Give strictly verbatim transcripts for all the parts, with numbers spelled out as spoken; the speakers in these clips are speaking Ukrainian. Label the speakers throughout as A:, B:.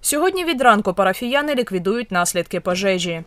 A: Сьогодні від ранку парафіяни ліквідують наслідки пожежі.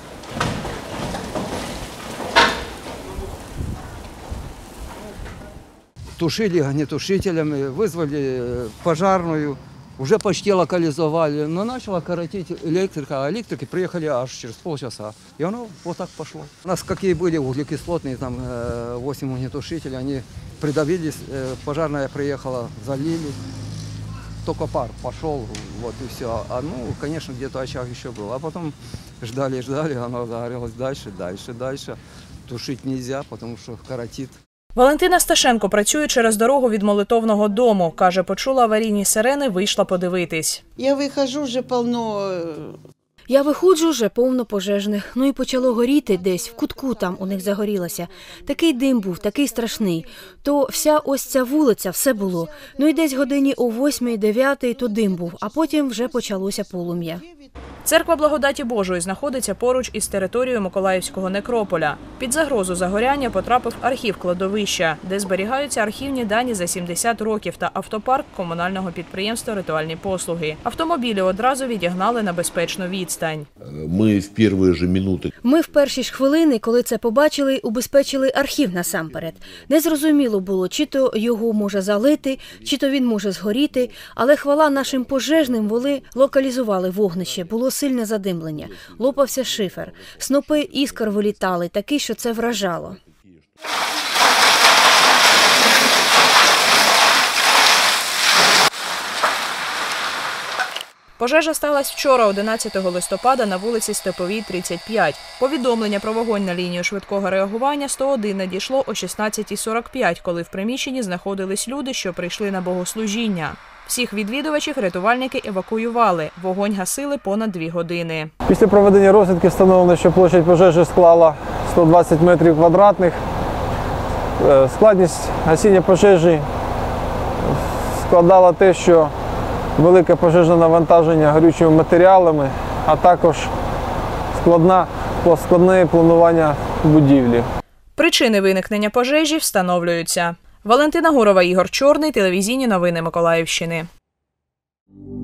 B: Тушили огнетушителями, вызвали пожарную, уже почти локализовали, но начала коротить электрика, а электрики приехали аж через полчаса. И оно вот так пошло. У нас какие были углекислотные, там восемь огнетушителей, они придавились, пожарная приехала, залили, только пар пошел, вот и все. А ну, конечно, где-то очаг еще был. А потом ждали, ждали, оно загорелось дальше, дальше, дальше. Тушить нельзя, потому что коротит.
A: Валентина Сташенко працює через дорогу від молитовного дому. Каже, почула аварійні сирени, вийшла подивитись.
C: Я виходжу, вже повно.
D: Я виходжу, вже повно пожежних. Ну і почало горіти десь, в кутку там у них загорілося. Такий дим був, такий страшний. То вся ось ця вулиця, все було. Ну і десь годині о восьмій, дев'ятій то дим був, а потім вже почалося полум'я.
A: Церква Благодаті Божої знаходиться поруч із територією Миколаївського некрополя. Під загрозу загоряння потрапив архів кладовища, де зберігаються архівні дані за сімдесят років та автопарк комунального підприємства «Ритуальні послуги». Автомобілі одразу відігнали на безпечну відстань.
E: Ми в перші ж минути.
D: Ми в перші ж хвилини, коли це побачили, убезпечили архів насамперед. Незрозуміло було, чи то його може залити, чи то він може згоріти, але хвала нашим пожежним, вони локалізували вогнище. Було сильне задимлення, лопався шифер, снопи іскор вилітали, такі, що це вражало.
A: Пожежа сталася вчора, одинадцятого листопада, на вулиці Степовій, тридцять п'ять. Повідомлення про вогонь на лінію швидкого реагування сто один надійшло о шістнадцятій сорок п'ять, коли в приміщенні знаходились люди, що прийшли на богослужіння. Всіх відвідувачів рятувальники евакуювали. Вогонь гасили понад дві години.
F: Після проведення розвідки встановлено, що площадь пожежі склала сто двадцять метрів квадратних. Складність гасіння пожежі складала те, що велике пожежне навантаження горючими матеріалами, а також складна, складне планування будівлі.
A: Причини виникнення пожежі встановлюються. Валентина Гурова, Ігор Чорний, телевізійні новини Миколаївщини.